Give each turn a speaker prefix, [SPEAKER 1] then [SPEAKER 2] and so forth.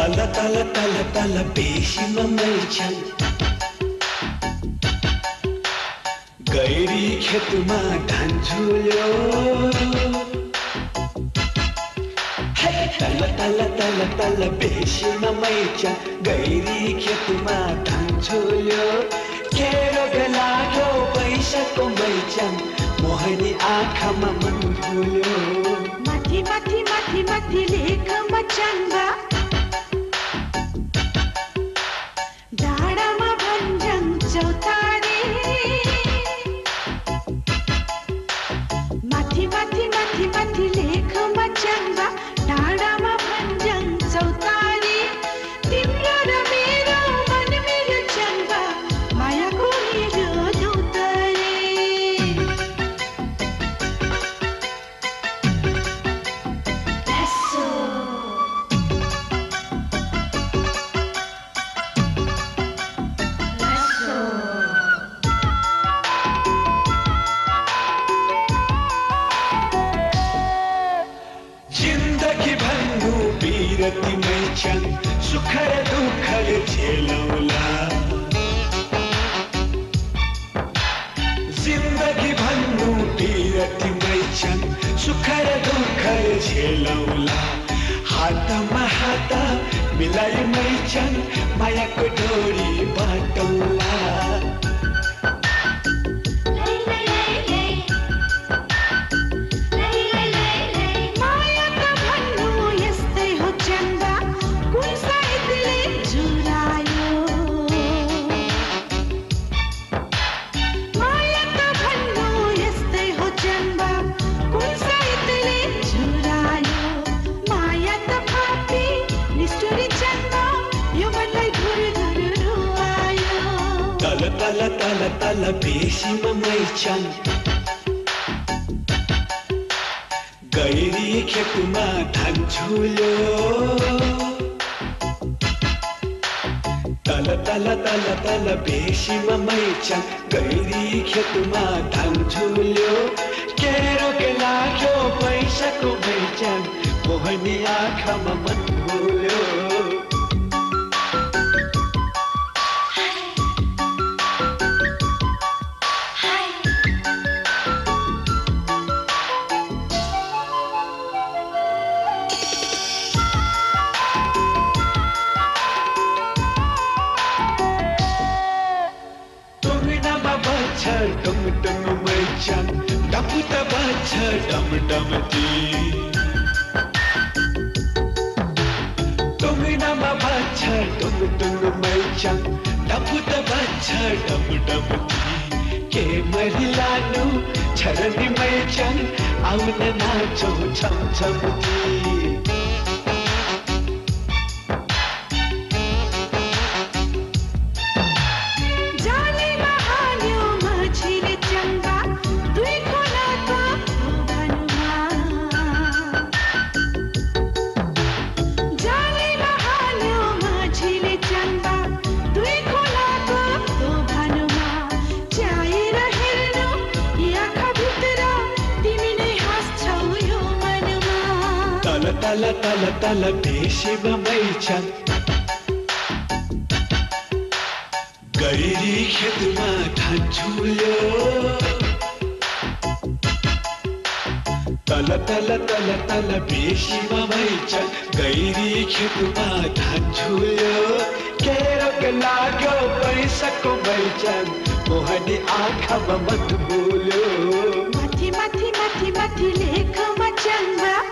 [SPEAKER 1] तल तल तल तल बेसीमा मैछन् गैरी खेतमा धान झुल्यो तल तल तल तल बेसीमा मैछन् गैरी खेतमा धान झुल्यो के रोग लाग्यो पैसाको मैछन् मोहनी आँखामा मन भुल्यो
[SPEAKER 2] माथि माथि माथि माथि लेखमा चन्दा डाँडामा भन्जङ चौतारी माथि माथि माथि माथि लेखमा चन्दा डाँडामा भन्जङ चौतारी तिम्रो र मेरो मन मेरो चन्दा मायाको मेरो दौतारी
[SPEAKER 1] तिमै छन् सुख र दुःखले झेलौला जिन्दगी भन्नु पीर तिमै छन् सुख र दुःखले झेलौला हातमा हात मिलाइमै छन् मायाको डोरी बाटौला तल तल तल बेसीमा मैछन् गैरी खेतमा धान झुल्यो तल तल तल तल बेसीमा मैछन् गैरी खेतमा धान झुल्यो के रोग लाग्यो पैसाको मैछन् मोहनी आँखामा मन भुल्यो डम डम मैछन् डपुत बन्छ डम डम ती टुङ्गनामा बन्छ डुङ डुङ मैछन् डपुत बन्छ डम डम ती के महिलानु छरनी मैछन् आउन नाचौ छम छम ती तल तल तल बेसीमा मैछन् गैरी खेतमा धान झुल्यो तल तल तल तल बेसीमा मैछन् गैरी खेतमा धान झुल्यो के रोग लाग्यो पैसाको मैछन् मोहनी आँखामा मन भुल्यो
[SPEAKER 2] माथि माथि माथि माथि लेखमा चन्दा